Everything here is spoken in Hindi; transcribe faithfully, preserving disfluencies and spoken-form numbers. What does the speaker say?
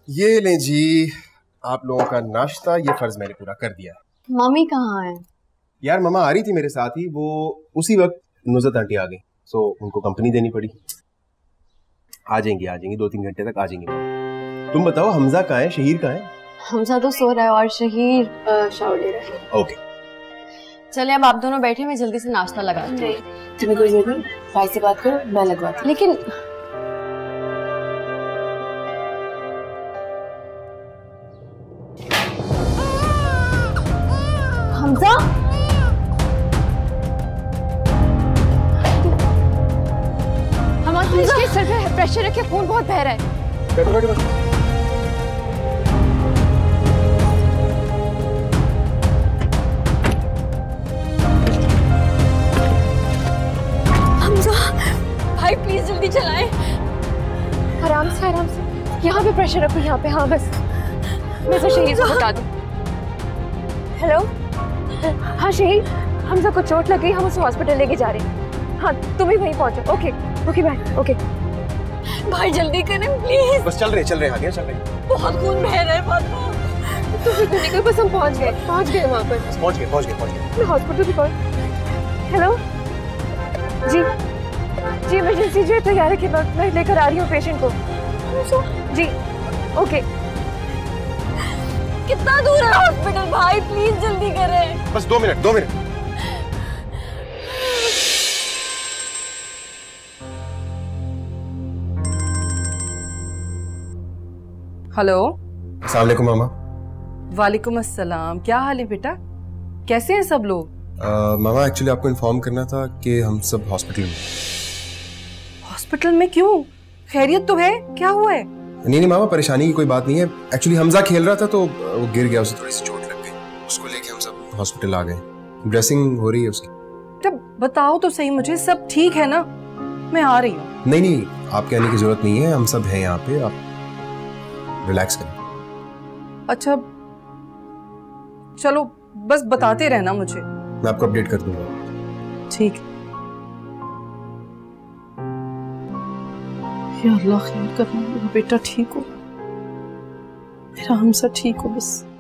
ये लें जी आप लोगों का नाश्ता, ये फर्ज मैंने पूरा कर दिया है। मम्मी कहाँ है? यार ममा आ रही थी मेरे साथ ही, वो उसी वक्त नुज़रत आंटी आ गई, सो उनको कंपनी देनी पड़ी। आ जाएंगी आ जाएंगी दो तीन घंटे तक आ जाएंगी। तुम बताओ हमजा कहाँ है, शहीर कहाँ है? हमजा तो सो रहा है और शहीर शावर ले रहा है। ओके चले अब आप दोनों बैठे, मैं जल्दी से नाश्ता लगा दूँ। तुम्हें कोई जरूरत नहीं, भाई से बात करो, मैं लगवाती। लेकिन हमजा हमारे इसके सर पे प्रेशर रखे, खून बहुत बह रहा है। बैठो बैठो बैठो। हमजा भाई प्लीज जल्दी चलाएं। आराम से आराम से, यहाँ पे प्रेशर रखो, यहाँ पे। हाँ बस मैं तो शहीद को बता दूँ। हेलो हाँ शहीद, हमजा को चोट लग गई, हम उसे हॉस्पिटल लेके जा रहे हैं। हाँ तुम ही वहीं पहुंचो। Okay okay bye. ओके भाई जल्दी करें प्लीज। बस चल रहे चल रहे आगे चल रहे। बहुत खून बह रहा है बहुत। तुम फिक्र नहीं करो, बस हम पहुंच गए पहुंच गए वहाँ पर। पहुंच गए पहुंच गए पहुंच गए। मैं हॉस्पिटल भी पहुंच। हेलो जी जी इमरजेंसी जो है तैयार रखिए, मैं लेकर आ रही हूँ पेशेंट को जी। ओके कितना दूर है हॉस्पिटल भाई, प्लीज जल्दी करें। बस दो मिनट दो मिनट। हेलो अस्सलाम वालेकुम मामा। वालेकुम अस्सलाम, क्या हाल है बेटा, कैसे हैं सब लोग? uh, मामा एक्चुअली आपको इन्फॉर्म करना था कि हम सब हॉस्पिटल में। हॉस्पिटल में क्यों, खैरियत तो है, क्या हुआ है? नहीं नहीं मामा परेशानी की कोई बात नहीं है। एक्चुअली हमजा खेल रहा था तो वो गिर गया, उसे थोड़ी सी चोट लग गई, उसको लेके हम सब हॉस्पिटल आ गए। ड्रेसिंग हो रही है उसकी। तब बताओ तो सही मुझे, सब ठीक है ना? मैं आ रही हूँ। नहीं नहीं आपके आने की जरूरत नहीं है, हम सब हैं यहाँ पे, आप रिलैक्स करें। अच्छा चलो बस बताते रहना मुझे। मैं आपको अपडेट कर दूंगा। ठीक। या अल्लाह खैर करना, मेरा बेटा ठीक हो, मेरा हमसा ठीक हो बस।